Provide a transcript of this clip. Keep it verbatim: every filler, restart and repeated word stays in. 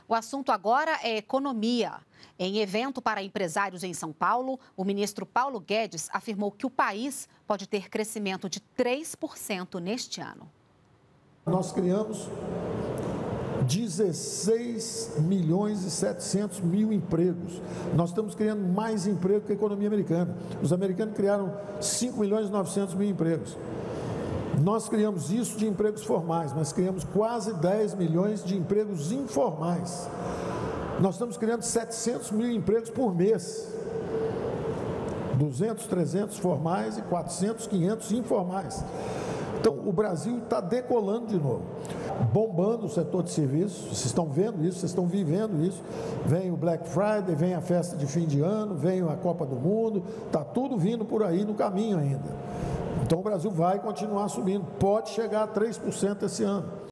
O assunto agora é economia. Em evento para empresários em São Paulo, o ministro Paulo Guedes afirmou que o país pode ter crescimento de três por cento neste ano. Nós criamos dezesseis milhões e setecentos mil empregos. Nós estamos criando mais emprego que a economia americana. Os americanos criaram cinco milhões e novecentos mil empregos. Nós criamos isso de empregos formais, mas criamos quase dez milhões de empregos informais. Nós estamos criando setecentos mil empregos por mês. duzentos, trezentos formais e quatrocentos, quinhentos informais. Então, o Brasil está decolando de novo, bombando o setor de serviços. Vocês estão vendo isso, vocês estão vivendo isso. Vem o Black Friday, vem a festa de fim de ano, vem a Copa do Mundo, está tudo vindo por aí no caminho ainda. Então, o Brasil vai continuar subindo, pode chegar a três por cento esse ano.